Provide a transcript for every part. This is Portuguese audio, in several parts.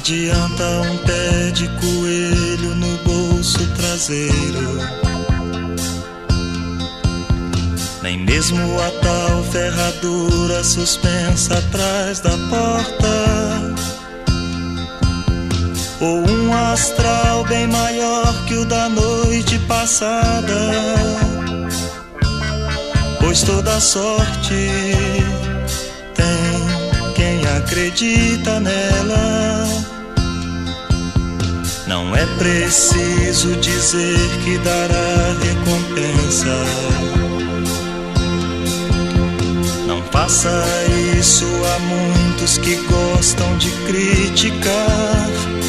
adianta um pé de coelho no bolso traseiro, nem mesmo a tal ferradura suspensa atrás da porta, ou um astral bem maior que o da noite passada, pois toda sorte tem quem acredita nela. Não é preciso dizer que dará recompensa. Não faça isso, há muitos que gostam de criticar.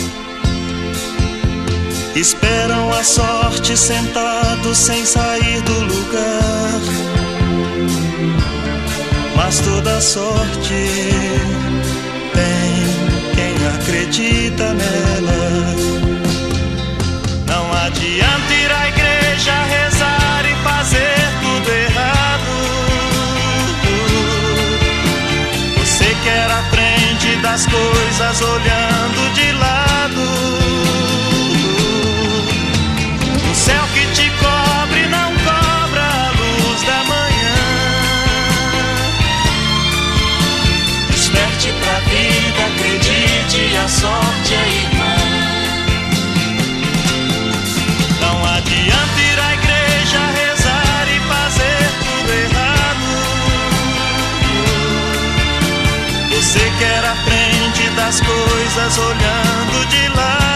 Esperam a sorte sentados sem sair do lugar. Mas toda sorte tem quem acredita nela. Não adianta ir à igreja, rezar e fazer tudo errado. Você quer aprende das coisas olhando de lado. O céu que te cobre não cobra a luz da manhã. Desperte pra vida, acredite, a sorte é irmã. Não adianta ir à igreja, rezar e fazer tudo errado. Você quer aprende das coisas olhando de lado.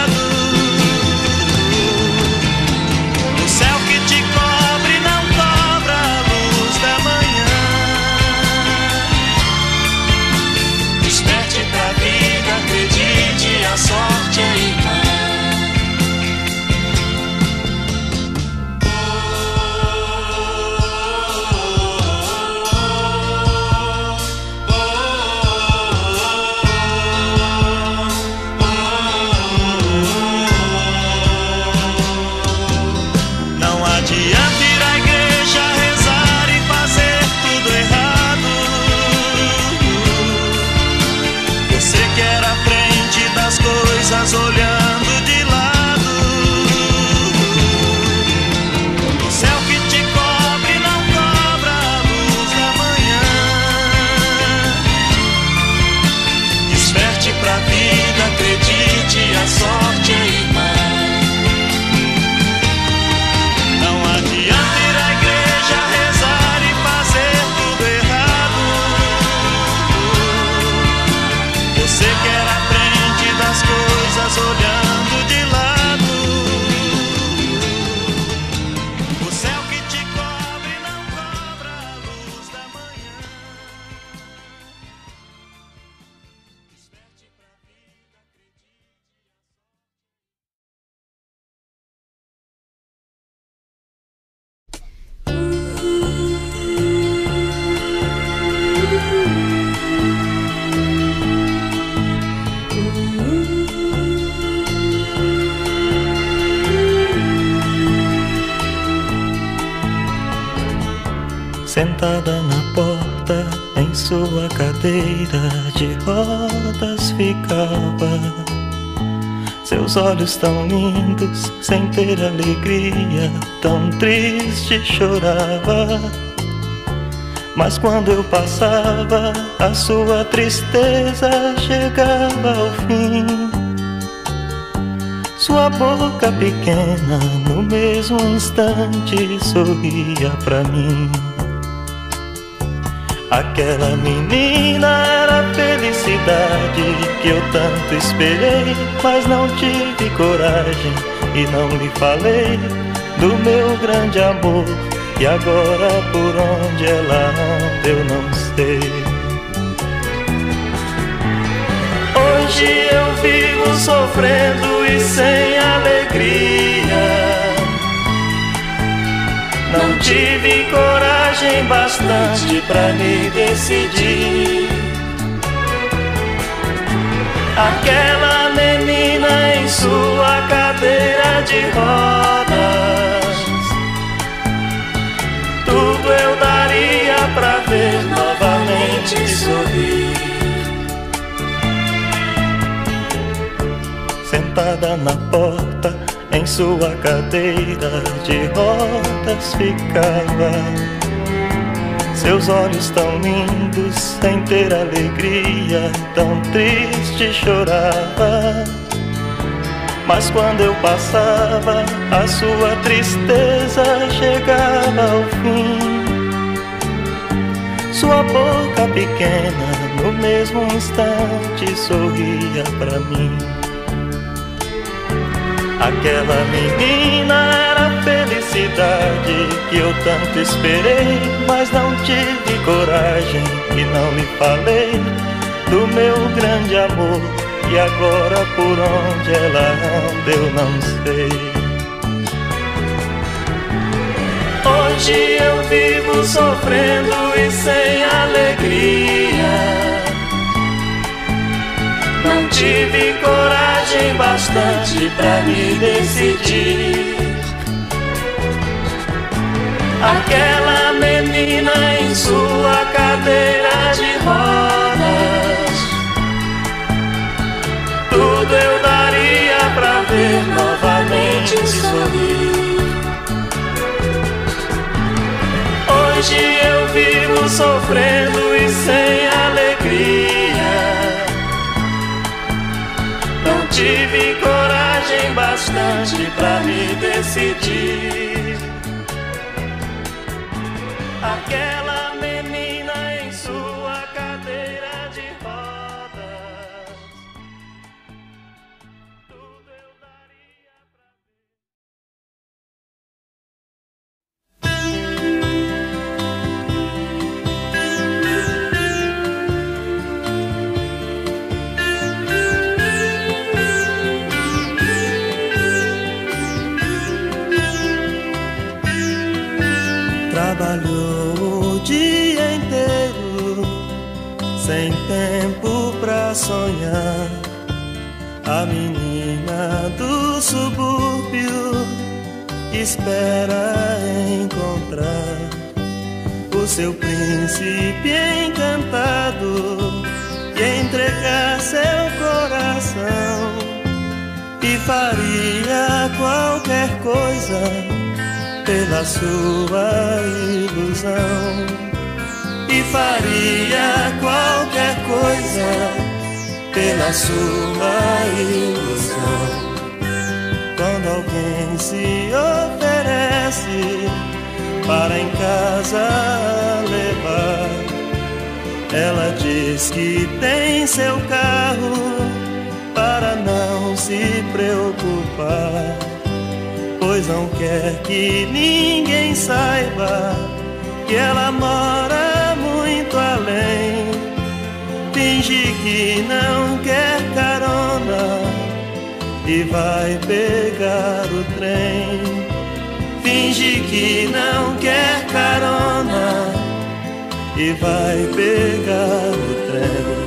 O céu que te cobre não cobra a luz da manhã. Desperte pra vida, acredite, a sorte é irmã. Olhando de lado, o céu que te cobre não cobra a luz da manhã. Desperte pra vida, acredite, a sorte é irmã. Não adianta ir à igreja, rezar e fazer tudo errado. Você quer aprende das coisas olhando de lado. O céu que te cobre não cobra a luz da manhã. Desperte pra vida, sentada na porta, em sua cadeira de rodas ficava. Seus olhos tão lindos, sem ter alegria, tão triste chorava. Mas quando eu passava, a sua tristeza chegava ao fim. Sua boca pequena, no mesmo instante, sorria pra mim. Aquela menina era a felicidade que eu tanto esperei, mas não tive coragem e não lhe falei do meu grande amor. E agora por onde ela anda eu não sei. Hoje eu vivo sofrendo e sem alegria. Não tive coragem bastante pra me decidir. Aquela menina em sua cadeira de rodas, tudo eu daria pra ver novamente sorrir. sentada na porta, em sua cadeira de rodas ficava. Seus olhos tão lindos, sem ter alegria, tão triste chorava. Mas quando eu passava, a sua tristeza chegava ao fim. Sua boca pequena, no mesmo instante, sorria pra mim. Aquela menina era a felicidade que eu tanto esperei, mas não tive coragem e não lhe falei do meu grande amor. E agora por onde ela anda eu não sei. Hoje eu vivo sofrendo e sem alegria. Não tive coragem bastante pra me decidir. Aquela menina em sua cadeira de rodas, tudo eu daria pra ver novamente sorrir. Hoje eu vivo sofrendo e sem alegria. Não tive coragem bastante pra me decidir. Aquela menina em sua cadeira de rodas, tudo eu daria Trabalhou o dia inteiro, sem tempo pra sonhar. A menina do subúrbio espera encontrar o seu príncipe encantado e entregar seu coração. E faria qualquer coisa pela sua ilusão. E faria qualquer coisa pela sua ilusão. Quando alguém se oferece para em casa levar, ela diz que tem seu carro para não se preocupar, pois não quer que ninguém saiba que ela mora muito além. Finge que não quer carona e vai pegar o trem. Finge que não quer carona e vai pegar o trem.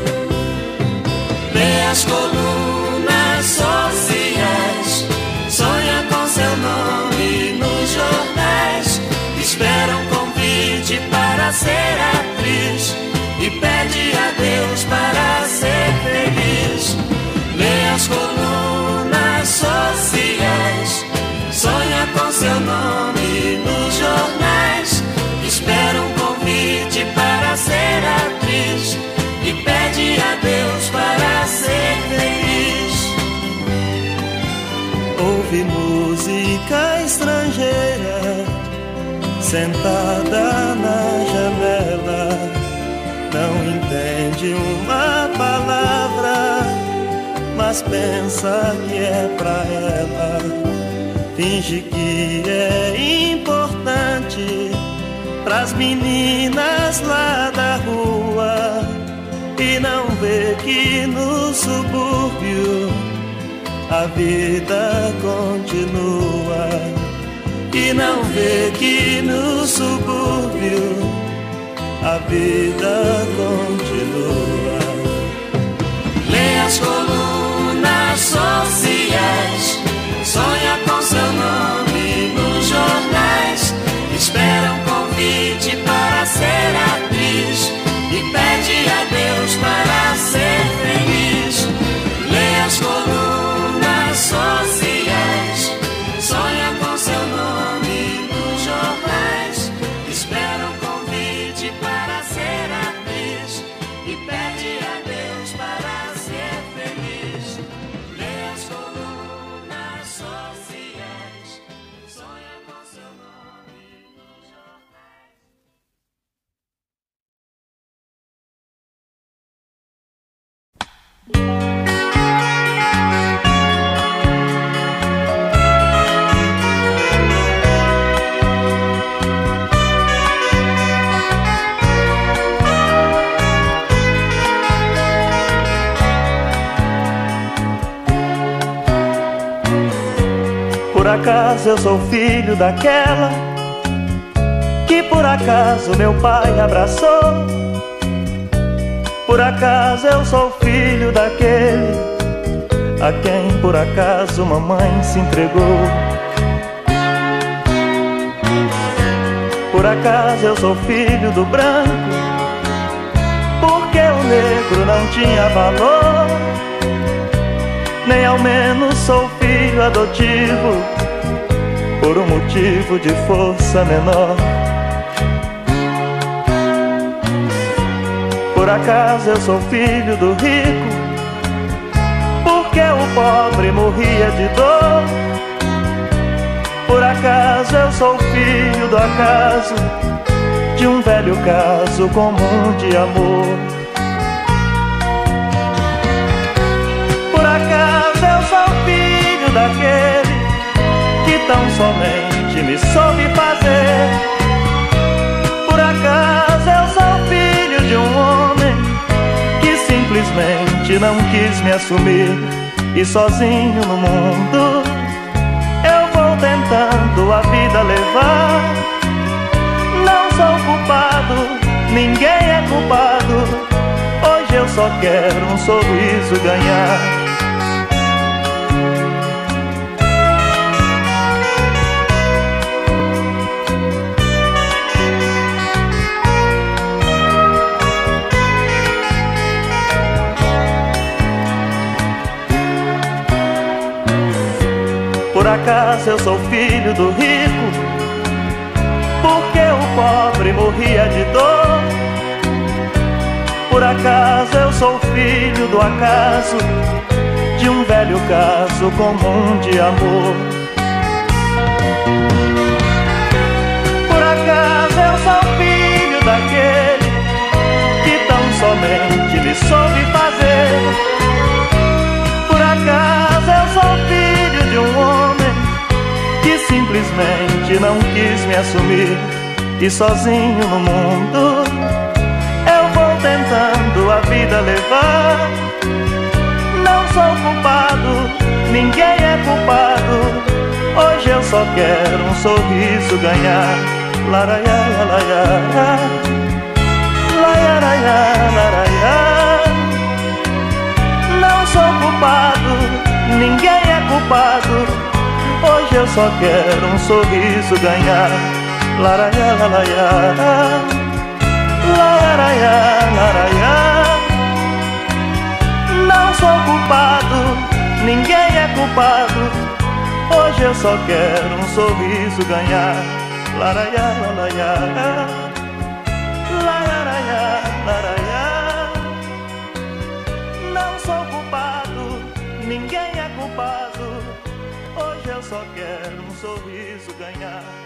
Lê as colunas sociais, sonha com seu nome nos jornais, espera um convite para ser atriz e pede a Deus para ser feliz. Lê as colunas sociais, sonha com seu nome nos jornais, espera um convite para ser atriz e pede a Deus para ser feliz. Ouve música estrangeira sentada na janela, não entende uma palavra, mas pensa que é pra ela. Finge que é importante pras meninas lá da rua e não vê que no subúrbio a vida continua. E não vê que no subúrbio a vida continua. Lê as colunas sociais, sonha com seu nome nos jornais, espera um convite para ser atriz e pede a Deus para ser feliz. Lê as colunas acaso eu sou filho daquela que por acaso meu pai abraçou? Por acaso eu sou filho daquele a quem por acaso mamãe se entregou? Por acaso eu sou filho do branco porque o negro não tinha valor? Nem ao menos sou filho adotivo por um motivo de força menor. Por acaso eu sou filho do rico porque o pobre morria de dor? Por acaso eu sou filho do acaso de um velho caso comum de amor? Por acaso eu sou filho daquele que tão somente me soube fazer? Por acaso eu sou filho de um homem que simplesmente não quis me assumir, e sozinho no mundo eu vou tentando a vida levar? Não sou culpado, ninguém é culpado, hoje eu só quero um sorriso ganhar. Por acaso eu sou filho do rico porque o pobre morria de dor? Por acaso eu sou filho do acaso de um velho caso comum de amor? Por acaso eu sou filho daquele que tão somente me soube fazer? Por acaso eu sou filho de um homem que simplesmente não quis me assumir, e sozinho no mundo eu vou tentando a vida levar? Não sou culpado, ninguém é culpado, hoje eu só quero um sorriso ganhar. Laraiá, laraiá, laraiá, laraiá. Não sou culpado, ninguém é culpado, hoje eu só quero um sorriso ganhar. Laraiá, laraiá, laraiá, laraiá. Não sou culpado, ninguém é culpado, hoje eu só quero um sorriso ganhar. Laraiá, laraiá, laraiá, laraiá. Não sou culpado, ninguém é culpado, hoje eu só quero um sorriso ganhar.